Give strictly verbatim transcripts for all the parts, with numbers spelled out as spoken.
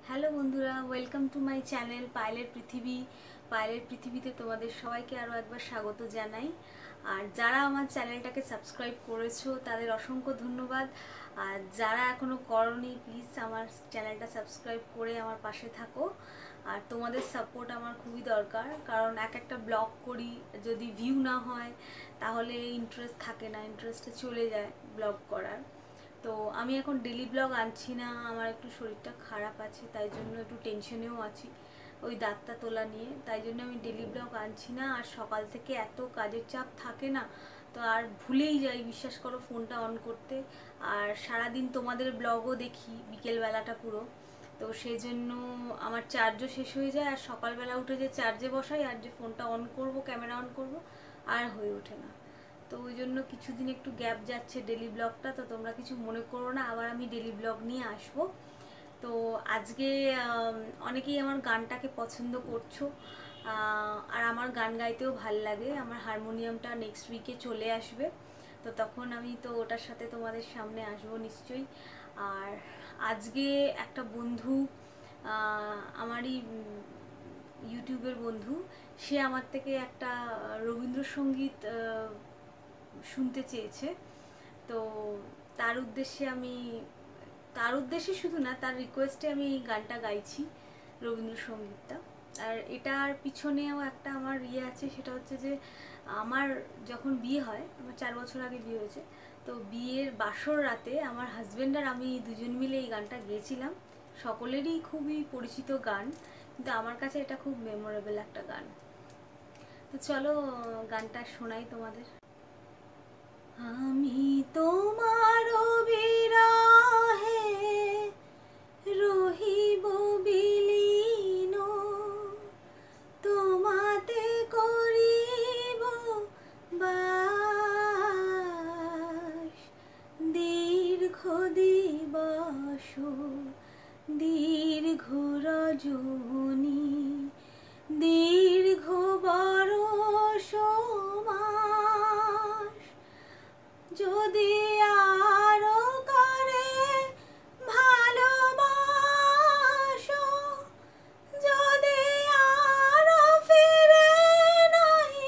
Hello বন্ধুরা, welcome to my channel পায়েলের পৃথিবী। পায়েলের পৃথিবীতে তোমাদের সবাইকে আরও একবার স্বাগত জানাই। আর যারা আমার চ্যানেলটাকে সাবস্ক্রাইব করেছো তাদের অসংখ্য ধন্যবাদ। আর যারা এখনও করনি, প্লিজ আমার চ্যানেলটা সাবস্ক্রাইব করে আমার পাশে থাকো। আর তোমাদের সাপোর্ট আমার খুবই দরকার, কারণ এক একটা ব্লগ করি, যদি ভিউ না হয় তাহলে ইন্টারেস্ট থাকে না, ইন্টারেস্টে চলে যায় ব্লগ করার। তো আমি এখন ডেলি ব্লগ আনছি না, আমার একটু শরীরটা খারাপ আছে, তাই জন্য একটু টেনশনেও আছি ওই দাঁতটা তোলা নিয়ে, তাই জন্য আমি ডেলি ব্লগ আনছি না। আর সকাল থেকে এত কাজের চাপ থাকে না, তো আর ভুলেই যাই, বিশ্বাস করো, ফোনটা অন করতে। আর সারাদিন তোমাদের ব্লগও দেখি বিকেলবেলাটা পুরো, তো সেই জন্য আমার চার্জও শেষ হয়ে যায়। আর সকালবেলা উঠে যে চার্জে বসাই আর যে ফোনটা অন করব, ক্যামেরা অন করব, আর হয়ে ওঠে না। তো ওই জন্য কিছুদিন একটু গ্যাপ যাচ্ছে ডেলি ব্লগটা, তো তোমরা কিছু মনে করো না, আবার আমি ডেলি ব্লগ নিয়ে আসবো। তো আজকে অনেকেই আমার গানটাকে পছন্দ করছো, আর আমার গান গাইতেও ভাল লাগে। আমার হারমোনিয়ামটা নেক্সট উইকে চলে আসবে, তো তখন আমি তো ওটার সাথে তোমাদের সামনে আসবো নিশ্চয়ই। আর আজকে একটা বন্ধু, আমারই ইউটিউবের বন্ধু, সে আমার থেকে একটা রবীন্দ্রসঙ্গীত শুনতে চেয়েছে। তো তার উদ্দেশ্যে আমি তার উদ্দেশ্যে শুধু না, তার রিকোয়েস্টে আমি এই গানটা গাইছি, রবীন্দ্রসঙ্গীতটা। আর এটার পিছনেও একটা আমার ইয়ে আছে, সেটা হচ্ছে যে আমার যখন বিয়ে হয়, আমার চার বছর আগে বিয়ে হয়েছে, তো বিয়ের বাসর রাতে আমার হাজব্যান্ড আর আমি দুজন মিলে এই গানটা গেয়েছিলাম। সকলেরই খুবই পরিচিত গান, কিন্তু আমার কাছে এটা খুব মেমোরেবল একটা গান। তো চলো গানটা শোনাই তোমাদের। আমি তোমার বিরহে রহিব বিলীন, তোমাতে করিব বাস, দীর্ঘ দিবস দীর্ঘ রজনী, দীর্ঘ বরষ মাস, যদি আরো করে ভালোবাসো, যদি আরো ফিরে নাহি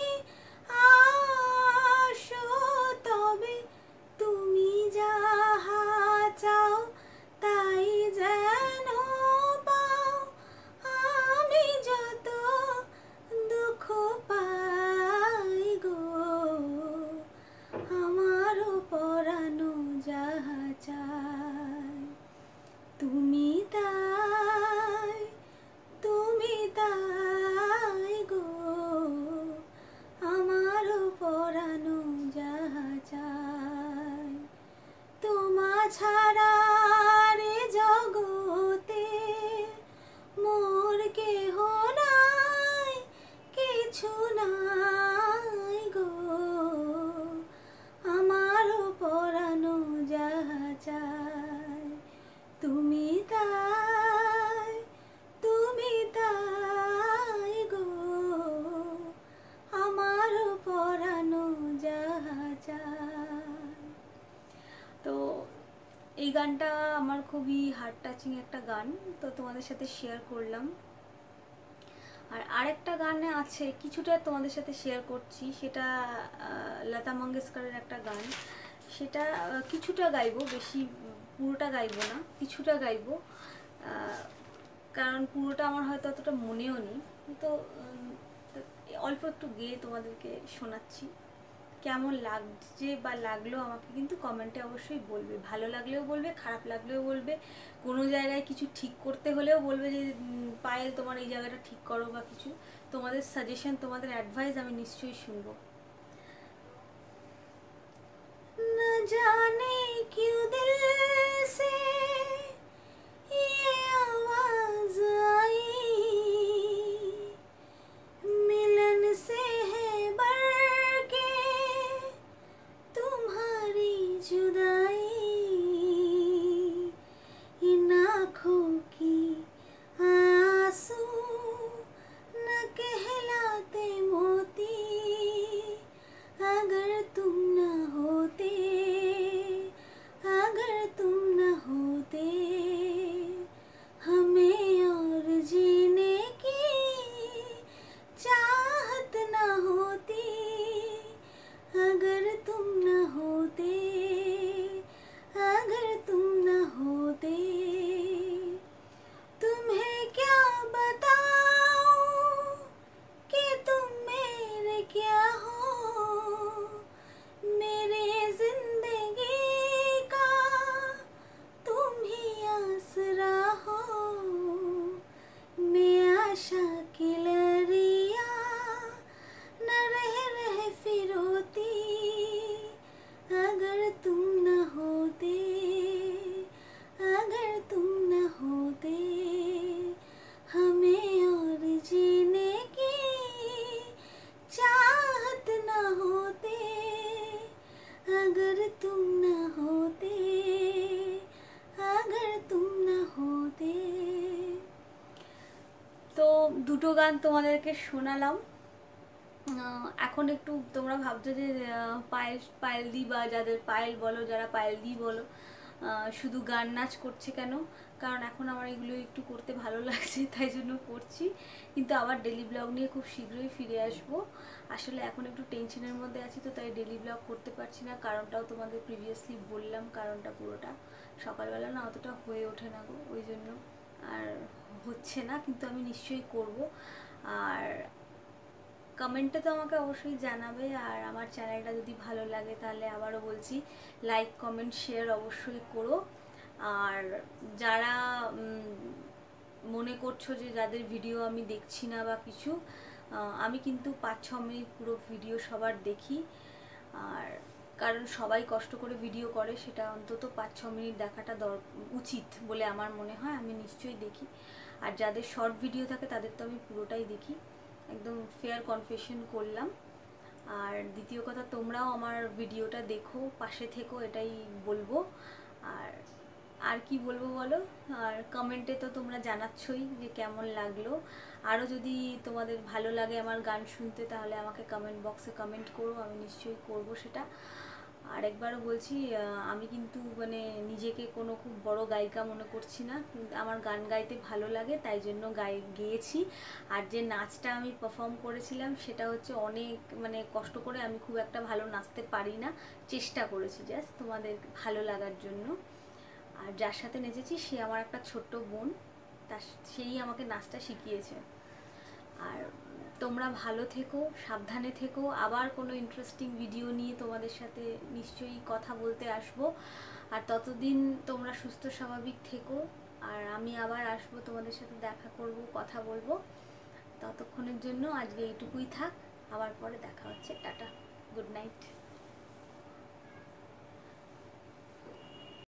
আসো, তবে তুমি যাহা চাও তাই যেন পাও, আমি যত দুঃখ পাই গো, আমারও পরানো যাহা চায়, তুমি তাই, তুমি তাই গো, আমারও পরানো যাহা চায়, তোমা ছাড়া রে জগতে মোর কেহ নাই, কিছু নাই গো, আমারও পরানো যাহা চায়, তুমি তাই, তুমি তাই গো, আমারও পরানো যাহা চায়। তো এই গানটা আমার খুবই হার্ট টাচিং একটা গান, তো তোমাদের সাথে শেয়ার করলাম। আর আরেকটা গান আছে, কিছুটা তোমাদের সাথে শেয়ার করছি, সেটা লতা মঙ্গেশকরের একটা গান, সেটা কিছুটা গাইবো, বেশি পুরোটা গাইবো না, কিছুটা গাইবো, কারণ পুরোটা আমার হয়তো অতটা মনেও নেই। তো অল্প একটু গেয়ে তোমাদেরকে শোনাচ্ছি। কেমন লাগছে বা লাগলো আমাকে কিন্তু কমেন্টে অবশ্যই বলবে, ভালো লাগলেও বলবে, খারাপ লাগলেও বলবে, কোনো জায়গায় কিছু ঠিক করতে হলেও বলবে যে পায়েল তোমার এই জায়গাটা ঠিক করো, বা কিছু তোমাদের সাজেশন, তোমাদের অ্যাডভাইস আমি নিশ্চয়ই শুনবো। না জানে কিউ দিল সে ये आवाज आई, मिलन से है बढ़ के तुम्हारी जुदाई, इन आँखों की आंसू न कहलाते मोती, अगर तुम न होते, अगर দুটো গান তোমাদেরকে শোনালাম। এখন একটু তোমরা ভাবছো যে পায়েল পায়েল দি বা যাদের পায়েল বলো, যারা পায়েল দি বলো, শুধু গান নাচ করছে কেন? কারণ এখন আমার এগুলো একটু করতে ভালো লাগছে, তাই জন্য করছি। কিন্তু আবার ডেলি ব্লগ নিয়ে খুব শীঘ্রই ফিরে আসব। আসলে এখন একটু টেনশনের মধ্যে আছি, তো তাই ডেলি ব্লগ করতে পারছি না। কারণটাও তোমাদের প্রিভিয়াসলি বললাম, কারণটা পুরোটা সকালবেলা না অতটা হয়ে ওঠে না গো, ওই জন্য আর হচ্ছে না। কিন্তু আমি নিশ্চয়ই করব। আর কমেন্টে তো আমাকে অবশ্যই জানাবে। আর আমার চ্যানেলটা যদি ভালো লাগে তাহলে আবারও বলছি, লাইক কমেন্ট শেয়ার অবশ্যই করো। আর যারা মনে করছো যে যাদের ভিডিও আমি দেখছি না বা কিছু, আমি কিন্তু পাঁচ ছ মিনিট পুরো ভিডিও সবার দেখি। আর কারণ সবাই কষ্ট করে ভিডিও করে, সেটা অন্তত পাঁচ ছ মিনিট দেখাটা উচিত বলে আমার মনে হয়। আমি নিশ্চয়ই দেখি। আর যাদের শর্ট ভিডিও থাকে তাদের তো আমি পুরোটাই দেখি। একদম ফেয়ার কনফেশন করলাম। আর দ্বিতীয় কথা, তোমরাও আমার ভিডিওটা দেখো, পাশে থেকো, এটাই বলবো। আর আর কি বলবো বলো? আর কমেন্টে তো তোমরা জানাচ্ছই যে কেমন লাগলো। আরও যদি তোমাদের ভালো লাগে আমার গান শুনতে, তাহলে আমাকে কমেন্ট বক্সে কমেন্ট করো, আমি নিশ্চয়ই করব সেটা। আর একবারও বলছি, আমি কিন্তু মানে নিজেকে কোনো খুব বড় গায়িকা মনে করছি না, কিন্তু আমার গান গাইতে ভালো লাগে, তাই জন্য গাই গেয়েছি। আর যে নাচটা আমি পারফর্ম করেছিলাম সেটা হচ্ছে অনেক মানে কষ্ট করে, আমি খুব একটা ভালো নাচতে পারি না, চেষ্টা করেছি জাস্ট তোমাদের ভালো লাগার জন্য। আর যার সাথে নেচেছি সে আমার একটা ছোট্ট বোন, তার সেই আমাকে নাচটা শিখিয়েছে। আর তোমরা ভালো থেকো, সাবধানে থেকো। আবার কোনো ইন্টারেস্টিং ভিডিও নিয়ে তোমাদের সাথে নিশ্চয়ই কথা বলতে আসবো। আর ততদিন তোমরা সুস্থ স্বাভাবিক থেকো। আর আমি আবার আসবো, তোমাদের সাথে দেখা করব, কথা বলবো। ততক্ষণের জন্য আজকে এইটুকুই থাক। আবার পরে দেখা হচ্ছে। Tata, good night.